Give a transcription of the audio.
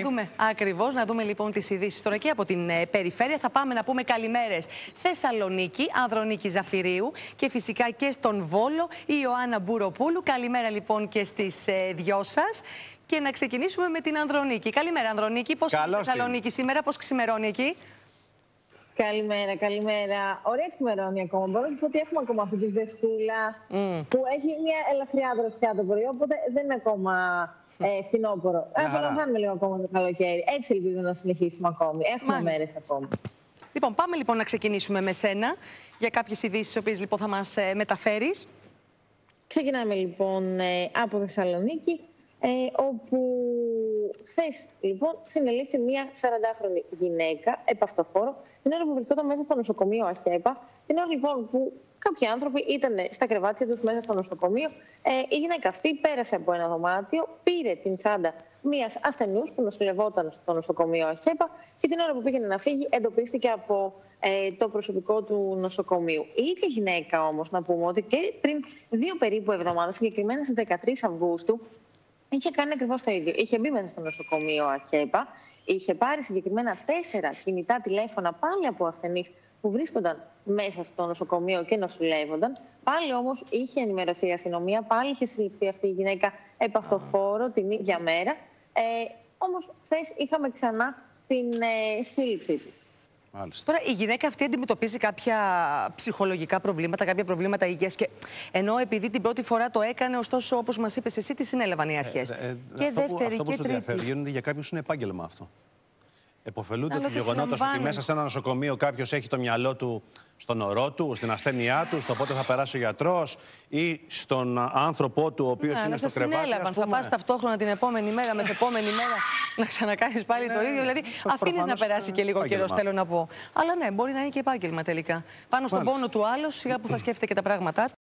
δούμε ακριβώς, να δούμε λοιπόν τις ειδήσεις τώρα και από την περιφέρεια. Θα πάμε να πούμε καλημέρες Θεσσαλονίκη, Ανδρονίκη Ζαφυρίου και φυσικά και στον Βόλο η Ιωάννα Μπουροπούλου. Καλημέρα λοιπόν και στις δυο σας. Και να ξεκινήσουμε με την Ανδρονίκη. Καλημέρα, Ανδρονίκη. Πώς είναι η Θεσσαλονίκη σήμερα, πώς ξημερώνει εκεί? Καλημέρα, καλημέρα. Ωραία ξημερώνει ακόμα. Μπορώ να πω ότι έχουμε ακόμα αυτή τη ζεστούλα που έχει μια ελαφριά δροσιά το πρωί, οπότε δεν είναι ακόμα φθινόπωρο. Απολαμβάνουμε λίγο ακόμα το καλοκαίρι. Έτσι ελπίζω να συνεχίσουμε ακόμη. Έχουμε μέρες ακόμα. Λοιπόν, πάμε λοιπόν να ξεκινήσουμε με σένα για κάποιες ειδήσεις, τις οποίες λοιπόν θα μας μεταφέρεις. Ξεκινάμε λοιπόν από Θεσσαλονίκη, όπου χθες λοιπόν συνελήφθη μια 40χρονη γυναίκα επαυτοφόρο την ώρα που βρισκόταν μέσα στο νοσοκομείο Αχέπα, την ώρα λοιπόν που κάποιοι άνθρωποι ήταν στα κρεβάτια τους μέσα στο νοσοκομείο. Η γυναίκα αυτή πέρασε από ένα δωμάτιο, πήρε την τσάντα μιας ασθενούς που νοσηλευόταν στο νοσοκομείο Αχέπα και την ώρα που πήγαινε να φύγει εντοπίστηκε από το προσωπικό του νοσοκομείου. Η ίδια γυναίκα όμως, να πούμε ότι και πριν 2 περίπου εβδομάδες, συγκεκριμένα στις 13 Αυγούστου, είχε κάνει ακριβώς το ίδιο. Είχε μπει μέσα στο νοσοκομείο Αχέπα, είχε πάρει συγκεκριμένα 4 κινητά τηλέφωνα πάλι από ασθενείς που βρίσκονταν μέσα στο νοσοκομείο και νοσηλεύονταν. Πάλι όμως είχε ενημερωθεί η αστυνομία, πάλι είχε συλληφθεί αυτή η γυναίκα επαυτοφόρο την ίδια μέρα. Όμως χθες είχαμε ξανά την σύλληψή της. Μάλιστα. Τώρα η γυναίκα αυτή αντιμετωπίζει κάποια ψυχολογικά προβλήματα, κάποια προβλήματα υγείας και ενώ επειδή την πρώτη φορά το έκανε, ωστόσο όπως μας είπες εσύ, τη συνέλαβαν οι αρχές. Και δεύτερη και τρίτη. Γίνεται για κάποιους είναι επάγγελμα αυτό. Εποφελούνται του γεγονότος ότι μέσα σε ένα νοσοκομείο κάποιος έχει το μυαλό του στον ορό του, στην ασθένειά του, στο πότε θα περάσει ο γιατρός ή στον άνθρωπό του, ο οποίος είναι στο κρεβάτι. Συνέλαβαν. Θα πας ταυτόχρονα την επόμενη μέρα, μεθεπόμενη μέρα να ξανακάνεις πάλι το ίδιο. Δηλαδή, αφήνεις να περάσει και λίγο καιρός, θέλω να πω. Αλλά ναι, μπορεί να είναι και επάγγελμα τελικά. Πάνω στον πόνο του άλλου, σιγά που θα σκέφτεται και τα πράγματά του.